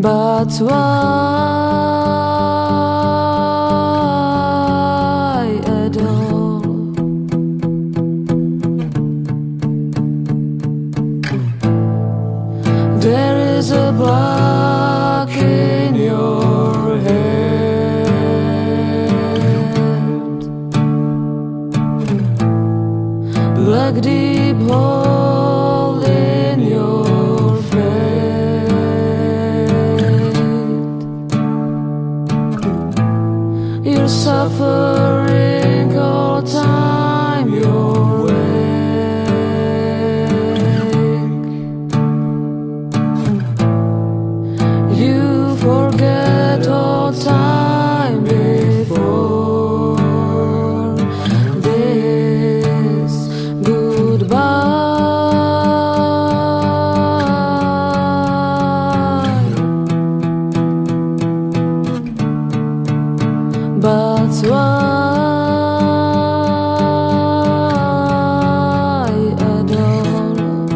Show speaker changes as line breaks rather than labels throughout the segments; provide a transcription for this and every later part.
But why at all? There is a block in your head, black deep hole in your fate. You're suffering all time you're awake. You forget all time before this. Goodbye. But why at all?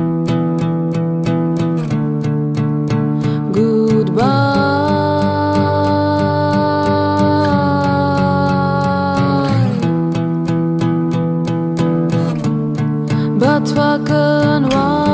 Goodbye. But what can one